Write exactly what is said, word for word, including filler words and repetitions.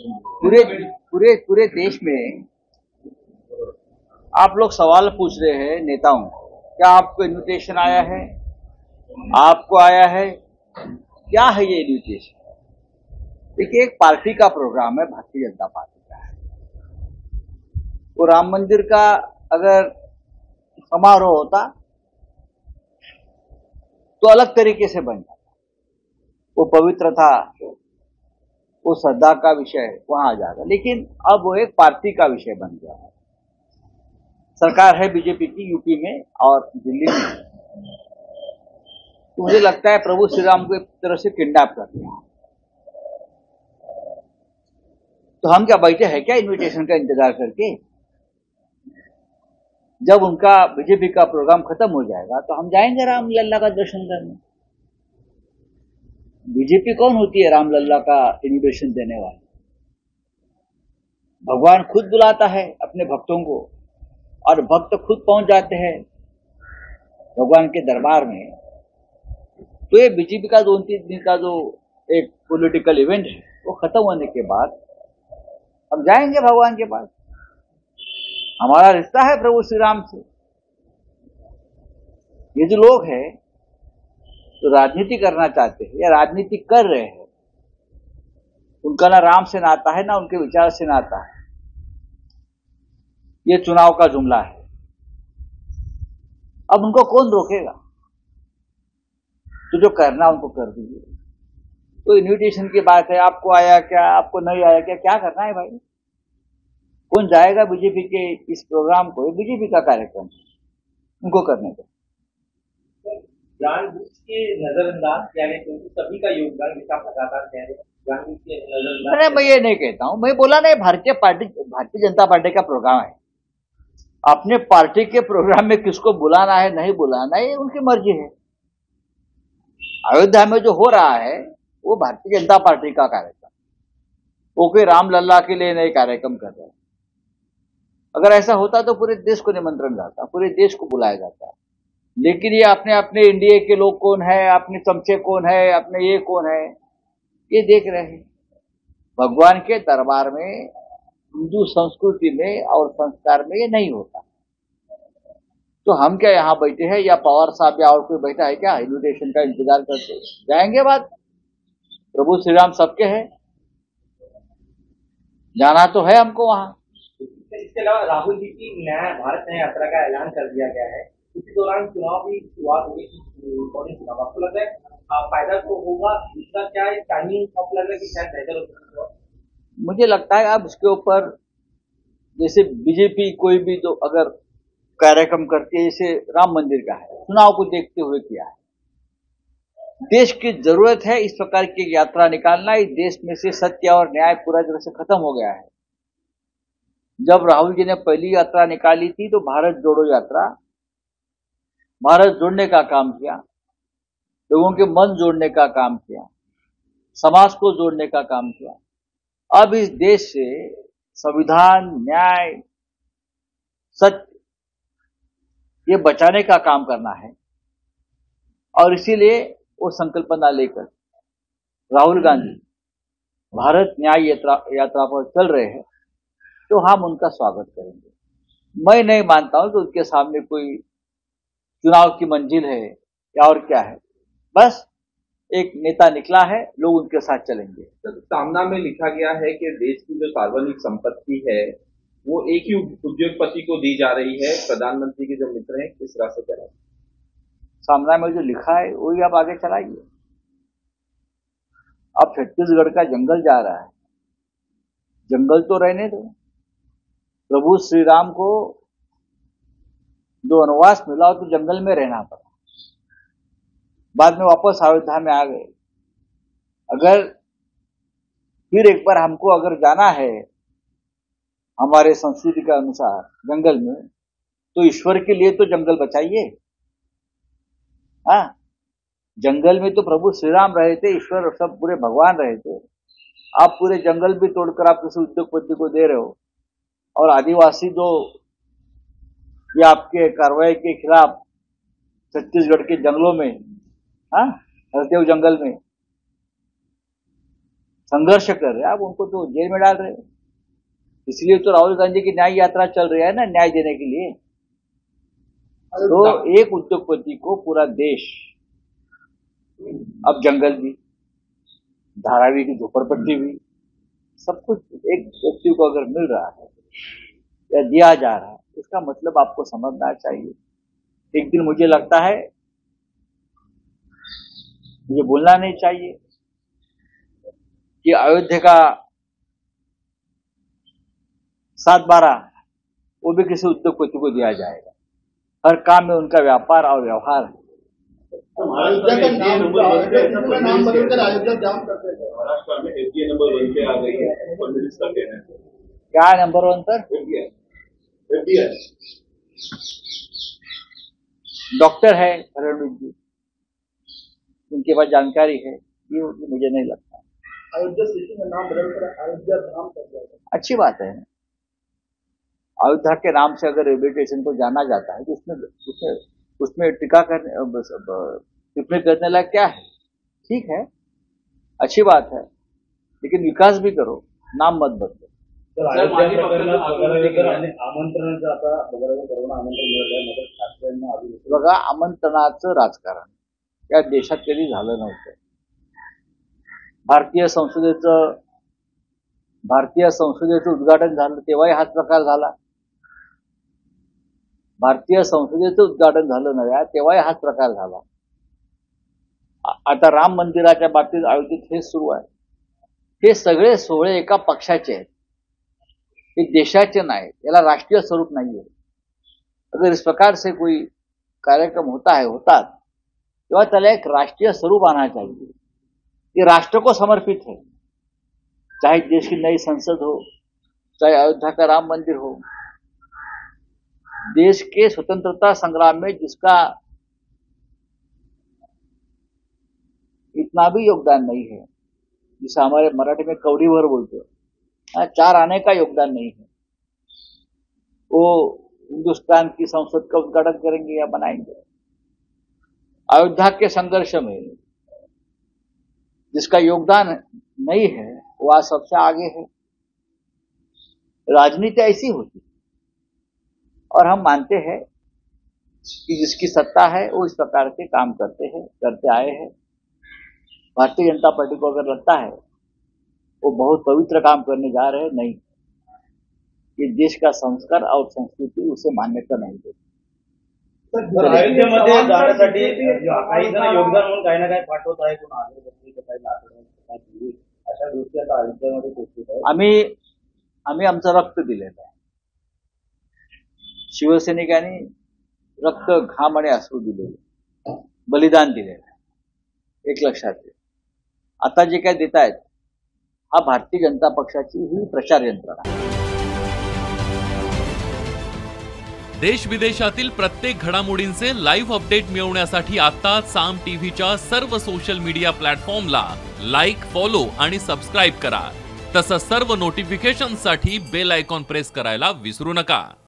पूरे पूरे पूरे देश में आप लोग सवाल पूछ रहे हैं नेताओं, क्या आपको इन्विटेशन आया है? आपको आया है? क्या है ये इन्विटेशन? देखिए, एक पार्टी का प्रोग्राम है, भारतीय जनता पार्टी का है। वो राम मंदिर का अगर समारोह होता तो अलग तरीके से बन जाता। वो पवित्र था, वो श्रद्धा का विषय वहां आ जाएगा, लेकिन अब वो एक पार्टी का विषय बन गया है। सरकार है बीजेपी की यूपी में और दिल्ली में, तो मुझे लगता है प्रभु श्री राम को एक तरह से किडनैप कर दिया। तो हम क्या बैठे हैं क्या इनविटेशन का इंतजार करके? जब उनका बीजेपी का प्रोग्राम खत्म हो जाएगा तो हम जाएंगे राम लल्ला का दर्शन करने। बीजेपी कौन होती है राम लल्ला का इन्विटेशन देने वाली? भगवान खुद बुलाता है अपने भक्तों को और भक्त खुद पहुंच जाते हैं भगवान के दरबार में। तो ये बीजेपी का दो तीन दिन का जो एक पॉलिटिकल इवेंट है वो खत्म होने के बाद हम जाएंगे भगवान के पास। हमारा रिश्ता है प्रभु श्री राम से। ये जो लोग हैं तो राजनीति करना चाहते हैं या राजनीति कर रहे हैं, उनका ना राम से नाता है ना उनके विचार से नाता है। ये चुनाव का जुमला है। अब उनको कौन रोकेगा? तो जो करना उनको कर दीजिए। तो इन्विटेशन की बात है, आपको आया क्या, आपको नहीं आया क्या, क्या करना है भाई? कौन जाएगा बीजेपी के इस प्रोग्राम को? बीजेपी का कार्यक्रम उनको करने को जानबूझ के नजरअंदाज किया गया, क्योंकि सभी का योगदान लगातार कह रहे हैं जानबूझ के नजरअंदाज। मैं मैं ये नहीं कहता हूं, मैं बोला नहीं भारतीय पार्टी भारतीय जनता पार्टी का प्रोग्राम है। अपने पार्टी के प्रोग्राम में किसको बुलाना है नहीं बुलाना है उनकी मर्जी है। अयोध्या में जो हो रहा है वो भारतीय जनता पार्टी का कार्यक्रम, वो कोई राम लल्ला के लिए नए कार्यक्रम कर रहे हैं। अगर ऐसा होता तो पूरे देश को निमंत्रण जाता, पूरे देश को बुलाया जाता। लेकिन ये अपने अपने इंडिया के लोग कौन है, अपने चमचे कौन है, अपने ये कौन है, ये देख रहे हैं। भगवान के दरबार में, हिंदू संस्कृति में और संस्कार में ये नहीं होता। तो हम क्या यहाँ बैठे हैं या पवार साहब या और कोई बैठा है क्या इन्विटेशन का इंतजार करते? जाएंगे बात, प्रभु श्री राम सबके हैं, जाना तो है हमको वहां। इसके अलावा राहुल जी की नया भारत नया यात्रा का ऐलान कर दिया गया है। इसी दौरान चुनाव की शुरुआत हुई, चुनाव आपको लगता है फायदा तो होगा? इसका क्या है टाइमिंग, आपको लग रहा है कि शायद बेहतर हो सकता है? मुझे लगता है अब इसके ऊपर जैसे बीजेपी कोई भी तो अगर कार्यक्रम करती है, जैसे राम मंदिर का है, चुनाव को देखते हुए किया है। देश की जरूरत है इस प्रकार की यात्रा निकालना। इस देश में से सत्य और न्याय पूरा तरह से खत्म हो गया है। जब राहुल जी ने पहली यात्रा निकाली थी तो भारत जोड़ो यात्रा, भारत जोड़ने का काम किया, लोगों के मन जोड़ने का काम किया, समाज को जोड़ने का काम किया। अब इस देश से संविधान, न्याय, सत्य ये बचाने का काम करना है और इसीलिए वो संकल्पना लेकर राहुल गांधी भारत न्याय यात्रा यात्रा पर चल रहे हैं। तो हम उनका स्वागत करेंगे। मैं नहीं मानता हूं कि उनके सामने कोई चुनाव की मंजिल है या और क्या है। बस एक नेता निकला है, लोग उनके साथ चलेंगे। तो सामना में लिखा गया है कि देश की जो सार्वजनिक संपत्ति है वो एक ही उद्योगपति को दी जा रही है। प्रधानमंत्री के जो मित्र हैं किस रास्ते चला? सामना में जो लिखा है वही आप आगे चलाइए। अब छत्तीसगढ़ का जंगल जा रहा है, जंगल तो रहने दो। प्रभु श्री राम को जो वनवास मिला तो जंगल में रहना पड़ा, बाद में वापस अयोध्या में आ गए। अगर फिर एक बार हमको अगर जाना है हमारे संस्कृति के अनुसार जंगल में, तो ईश्वर के लिए तो जंगल बचाइए। हाँ, जंगल में तो प्रभु श्री राम रहे थे, ईश्वर सब पूरे भगवान रहे थे। आप पूरे जंगल भी तोड़कर आप किसी उद्योगपति को दे रहे हो और आदिवासी जो ये आपके कार्रवाई के खिलाफ छत्तीसगढ़ के जंगलों में, हाँ, हरदेव जंगल में संघर्ष कर रहे हैं, आप उनको तो जेल में डाल रहे हैं। इसलिए तो राहुल गांधी की न्याय यात्रा चल रही है ना, न्याय देने के लिए। तो एक उद्योगपति को पूरा देश, अब जंगल भी, धारावी की झोपड़पट्टी भी, सब कुछ एक व्यक्ति को अगर मिल रहा है या दिया जा रहा है, इसका मतलब आपको समझना चाहिए। एक दिन मुझे लगता है, मुझे बोलना नहीं चाहिए कि अयोध्या का सात बारह वो भी किसी उद्योगपति को दिया जाएगा। हर काम में उनका व्यापार और व्यवहार है। अयोध्या का नाम बदलकर अयोध्या जाम करते हैं। महाराष्ट्र में एफडीए नंबर वन पे आ गई है, फडणवीस का कहना है। क्या नंबर वन पर? एफडीए डॉक्टर है फडणवीस जी, उनके पास जानकारी है, ये मुझे नहीं लगता। अयोध्या सिटी का नाम बदलकर अयोध्या धाम कर दिया गया। अच्छी बात है। अयोध्या के नाम से अगर रेलवे स्टेशन को जाना जाता है तो उसमें उसमें उसमें टीका करने टिप्पणी करने लायक क्या है? ठीक है, अच्छी बात है, लेकिन विकास भी करो, नाम मत बदलो। बघा, आमंत्रणाचं राजकारण या देशात कधी झालं नव्हतं। भारतीय संसदेचं भारतीय संसदेचं उद्घाटन झालं तेव्हाही हाच प्रकार झाला। भारतीय संसदेचं उद्घाटन झालं नव्या तेव्हाही हाच प्रकार झाला। आता राम मंदिराच्या बाबतीत अयोध्येत हेच सुरू आहे। हे सगळे सोहळे एका पक्षाचे आहेत, हे देशाचे नाही, याला राष्ट्रीय स्वरूप नहीं है। अगर इस प्रकार से कोई कार्यक्रम होता है होता तेव्हा त्याला एक राष्ट्रीय स्वरूप आना चाहिए। ये राष्ट्र को समर्पित है, चाहे देश की नई संसद हो, चाहे अयोध्या का राम मंदिर हो। देश के स्वतंत्रता संग्राम में जिसका इतना भी योगदान नहीं है, जिसे हमारे मराठी में कवड़ी भर बोलते हैं, चार आने का योगदान नहीं है, वो हिंदुस्तान की संसद का उद्घाटन करेंगे या बनाएंगे। अयोध्या के संघर्ष में जिसका योगदान नहीं है वो आज सबसे आगे है। राजनीति ऐसी होती है और हम मानते हैं कि जिसकी सत्ता है वो इस प्रकार के काम करते हैं, करते आए हैं। भारतीय जनता पार्टी को अगर लगता है वो बहुत पवित्र काम करने जा रहे हैं, नहीं, ये देश का संस्कार और संस्कृति उसे मान्यता नहीं देती। अयोध्येमध्ये जाण्यासाठी काही जण योगदान म्हणून काही ना काही पाठवत आहे, कोण अगरबत्ती, काही लाकूड, अशा गोष्टी आता अयोध्येमध्ये पोहोचत आहेत। आम्ही आम्ही आमचं रक्त दिलेलं आहे। शिवसैनिकांनी रक्त, घाम आणि अश्रू दिलेले, बलिदान दिलेलं आहे, एक लक्षात घ्या। आता जे काय देत आहेत हा भारतीय जनता पक्षाची ही प्रचार यंत्रणा आहे। देश विदेशातील प्रत्येक घडामोडींचे लाईव्ह अपडेट मिळवण्यासाठी आता साम टीव्हीच्या सर्व सोशल मीडिया प्लॅटफॉर्मला लाईक, फॉलो आणि सबस्क्राईब करा। तसंच सर्व नोटिफिकेशनसाठी बेल आयकॉन प्रेस करायला विसरू नका।